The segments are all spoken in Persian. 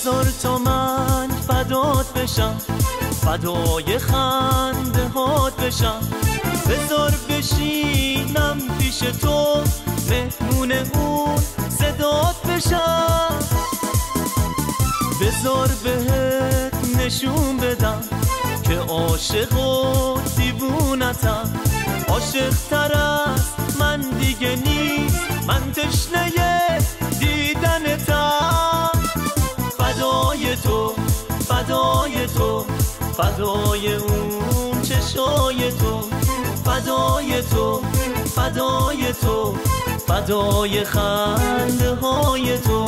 بذار تا من فدات بشم، فدای خنده هات بشم. بذار بشینم پیش تو، مهمون اون صدات بشم. بذار بهت نشون بدم که عاشق و دیوونتم. عاشق تر از من دیگه نیست، من تشنه دیدنتم. فدای تو، فدای تو، فدای اون چشای تو. فدای تو، فدای تو، فدای خنده های تو.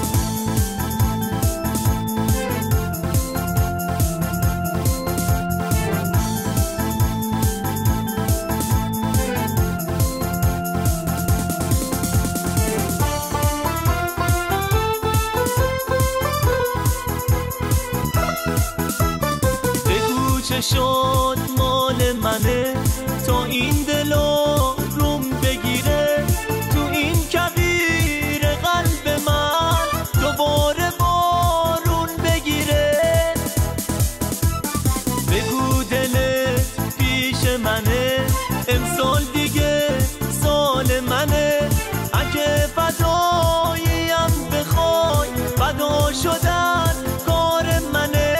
چه شد مال منه تا این دلو روم بگیره. تو این کویر قلب من دوباره بارون بگیره. بگو دلت پیش منه، امسال دیگه سال منه. اگه فداییم بخوای، فدا شدن کار منه.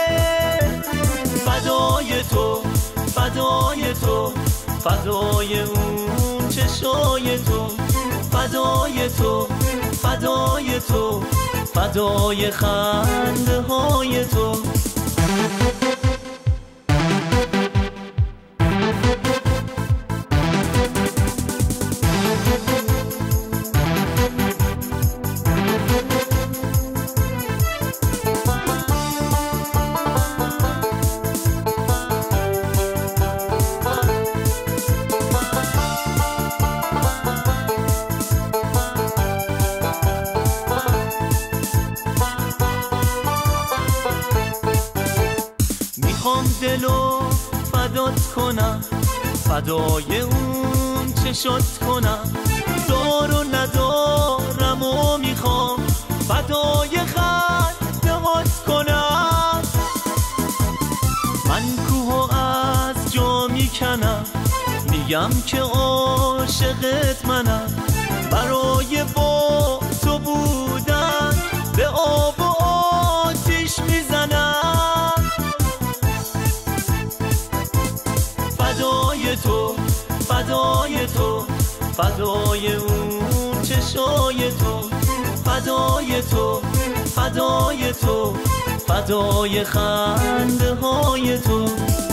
فدای تو، فدای تو، فدای اون چشای تو. فدای تو، فدای تو، فدای خنده های تو. میخوام دلو فدات کنم، فدای اون چشات کنم. دار و ندارم و میخوام فدای خنده هات کنم. من کوه از جا میکنم، میگم که عاشقت منم. برای با تو بودن به آب و آتیش میزنم. فدای تو، فدای تو، فدای اون چشای تو. فدای تو، فدای تو، فدای خنده های تو.